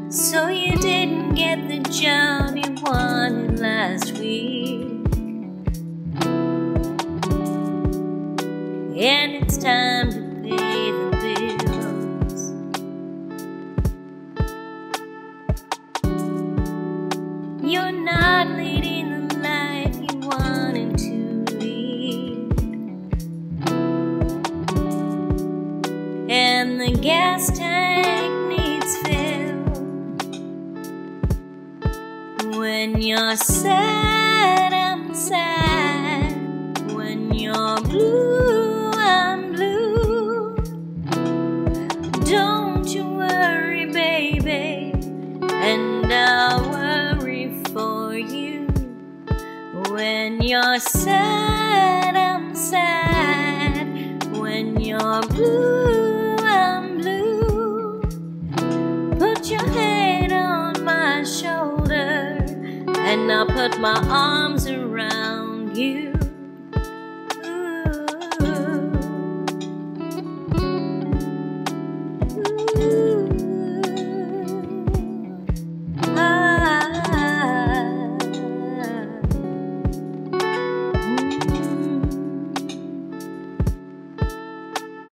So you didn't get the job you wanted last week, and it's time to pay the bills. You're not leading the life you wanted to lead, and the gas tank needs filled. When you're sad, I'm sad. When you're blue, I'm blue. Don't you worry, baby, and I'll worry for you. When you're sad, I'm sad. When you're blue, I'm blue. Put your head on my shoulder, and I'll put my arms around you.